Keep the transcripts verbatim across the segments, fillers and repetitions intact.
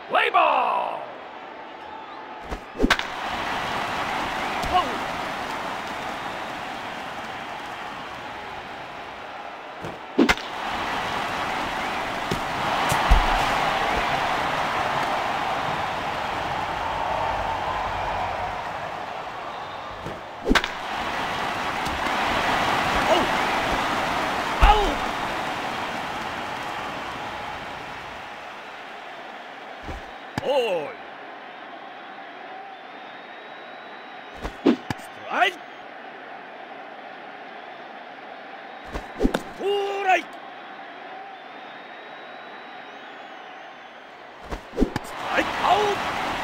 Play ball! Whoa! Ball! Strike! Strike! Strike out!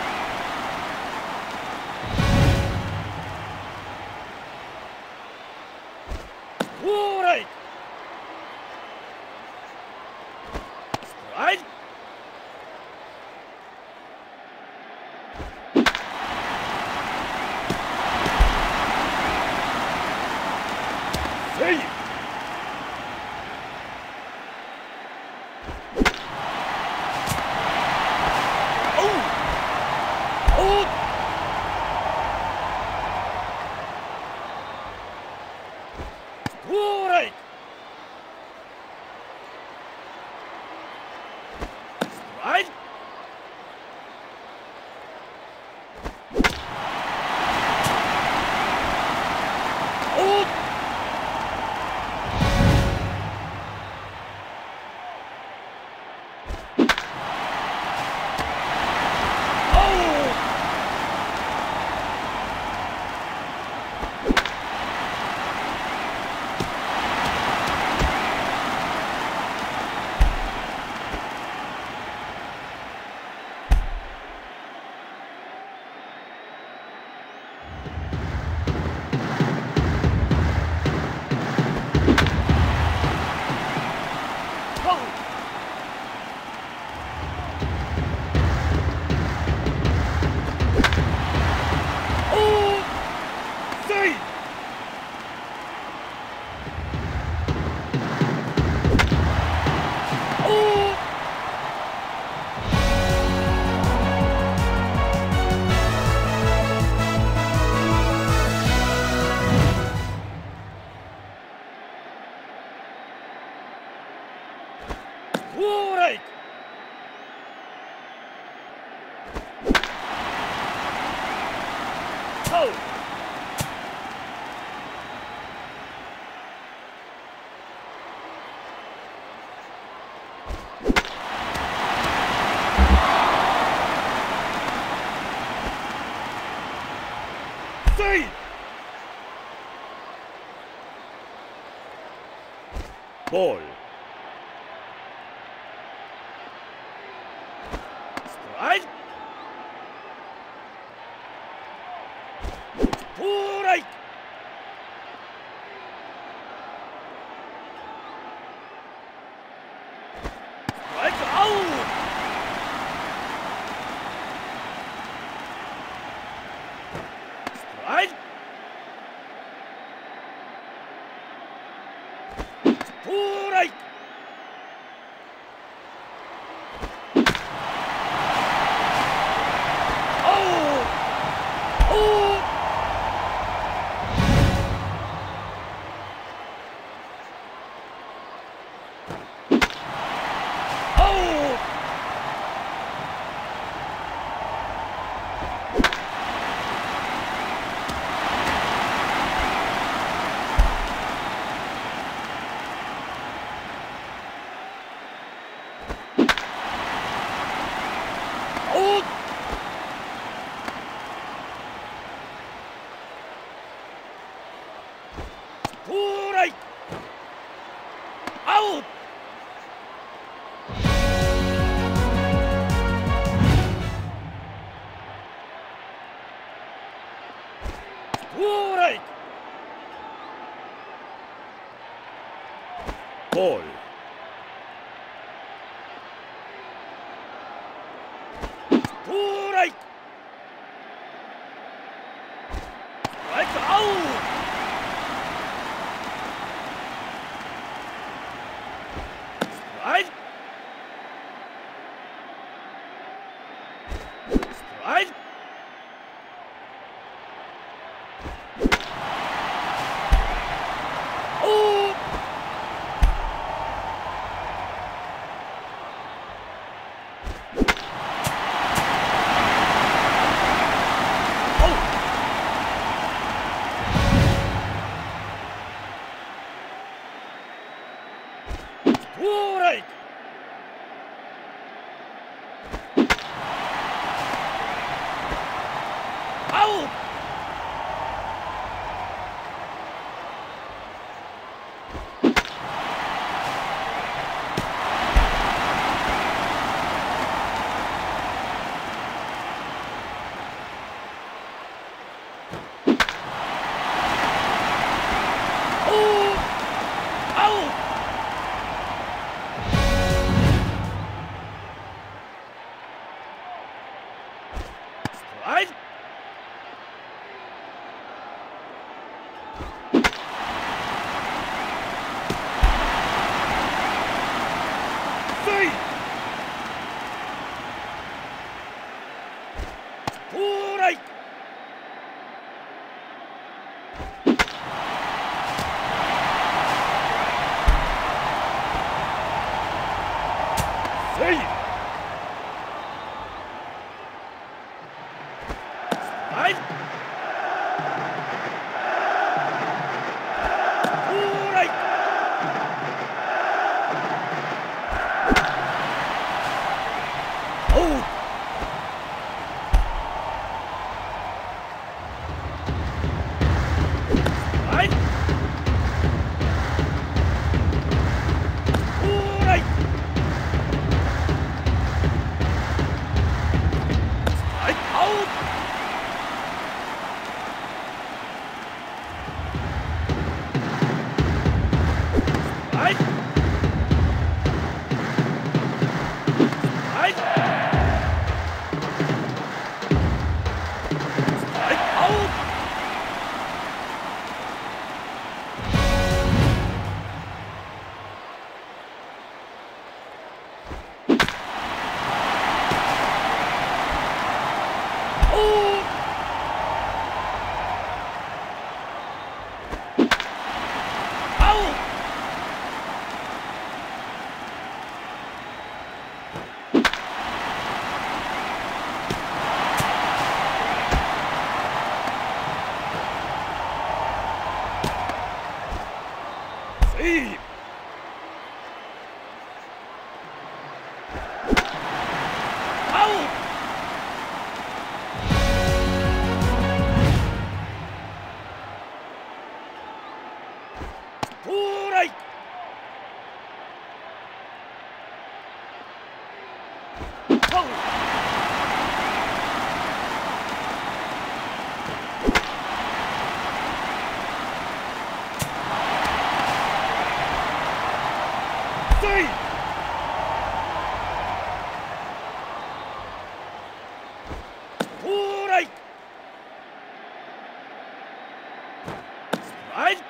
Strike! Strike! Save! Oh! Oh! Strike! Strike! Oh! Strike! Oh! Save! Ball! Strike! Strike! Strike out! Strike! Strike! Strike! Out! Strike! Ball! Strike! Strike out! Strike! ライトおーストライクアウトライトセイストライクセイライトストライクおうライトストライクライトアウトはい。はい。はい。アウト。おー。アウト。セーフアウトストライクファウルセイフストライクストライク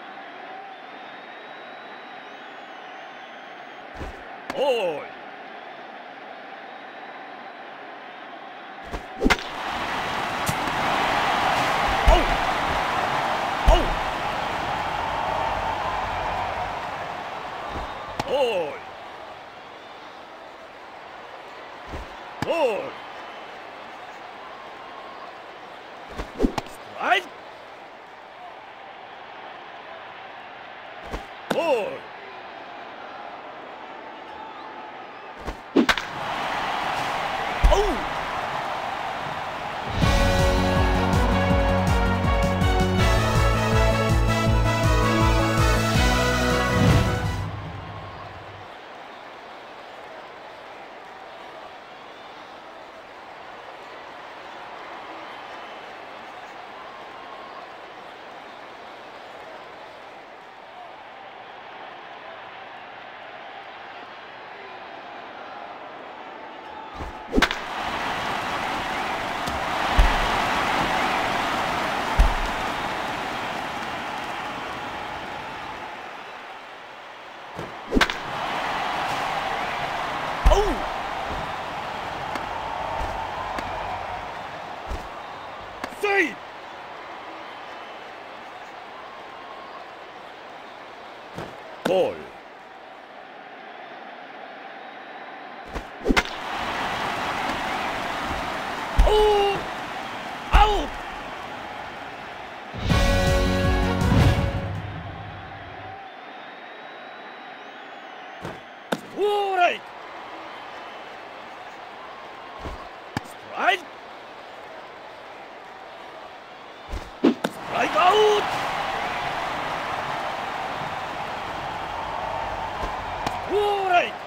おーいおうおうおーいおーいストライクおーいおうボールおーアウトストライクストライクストライクアウトストライク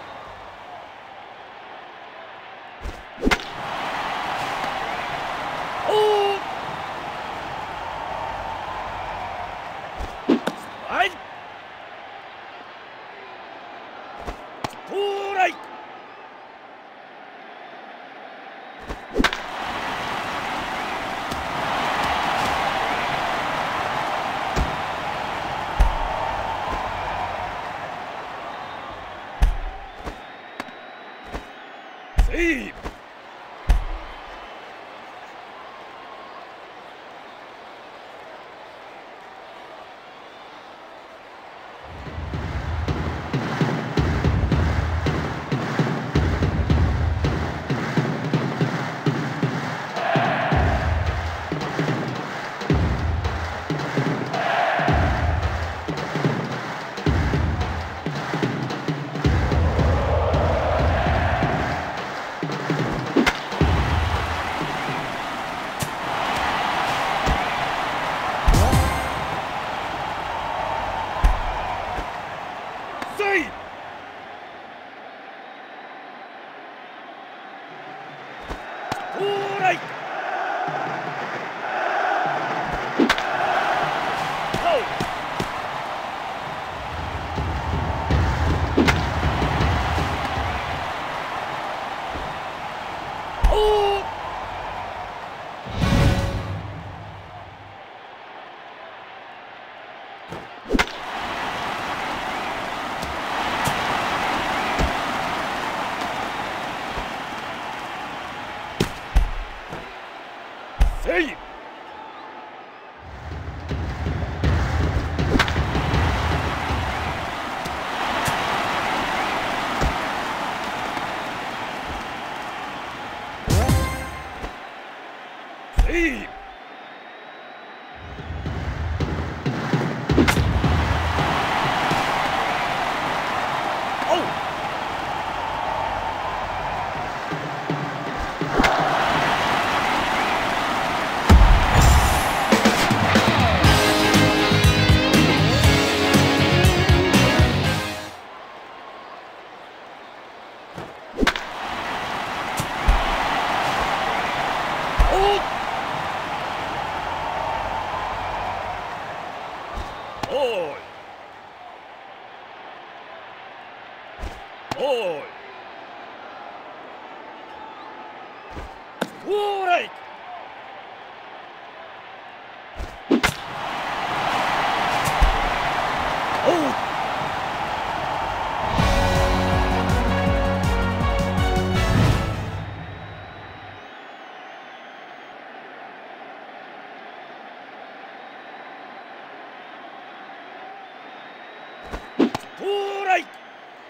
セーブセーブセーブボールストライクアウトストライク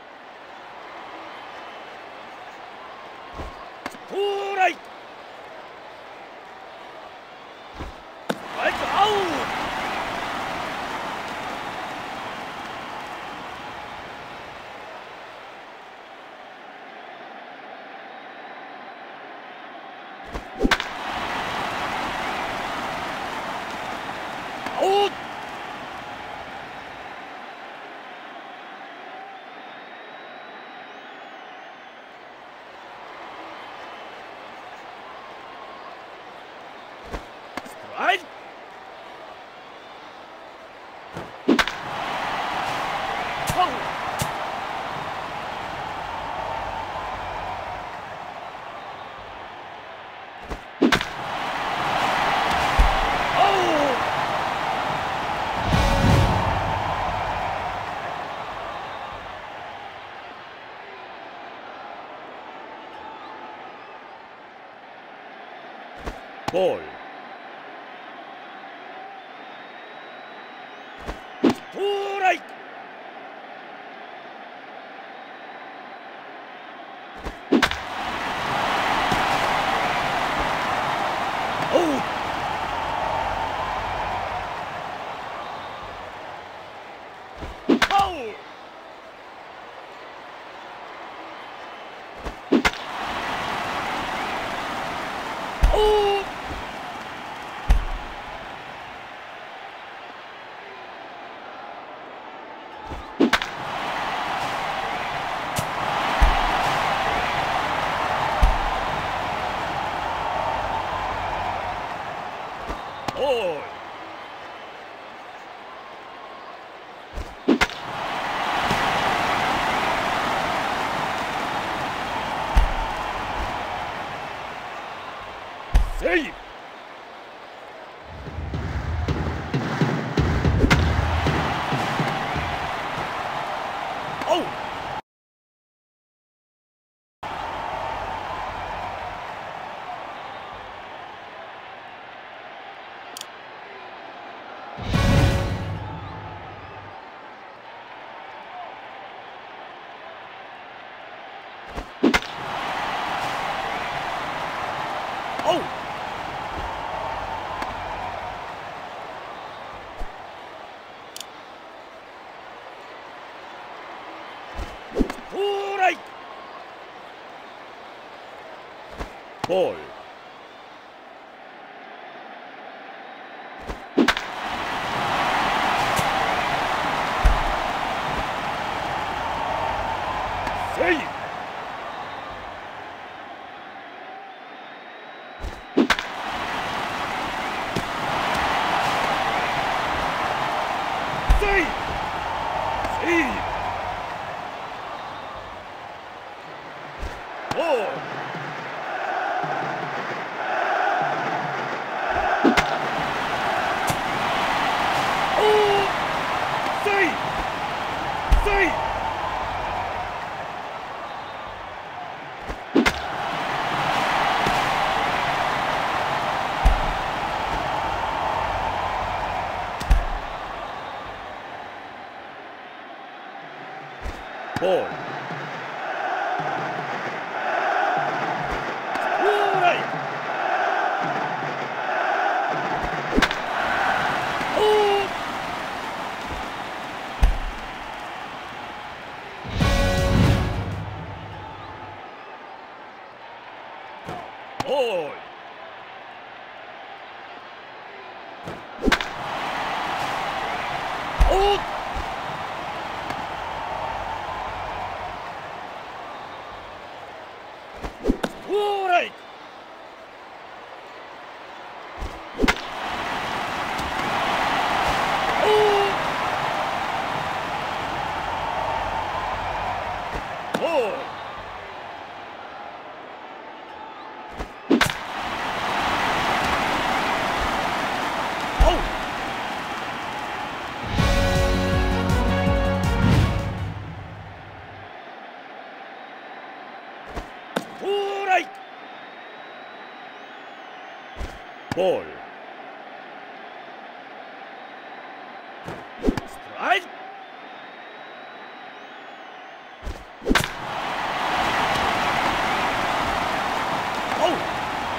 ストライクストライクアウトアウトはい。ボールストライクボールセーフアウトアウトストライクボールセーフセーフセーフボールおーセーフセーフボールストライクおーボールおーストライクおーボールアウトストライクボールストライクアウト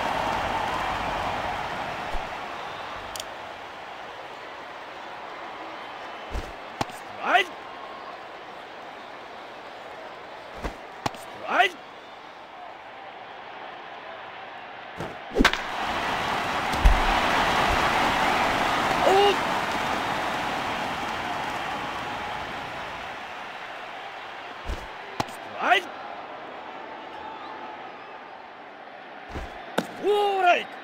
ストライクストライクおーストライクストライク